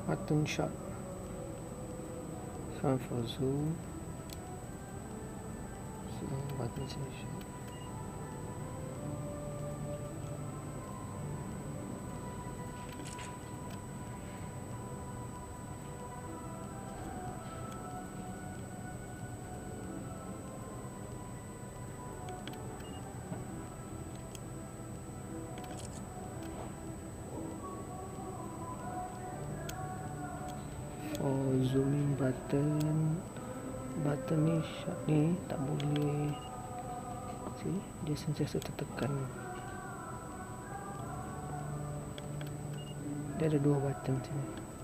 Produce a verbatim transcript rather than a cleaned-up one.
button shot. Sound for zoom. So button shot. For zooming button, button ni shot ni tak boleh, see, dia sentiasa tertekan. Dia ada dua button sini.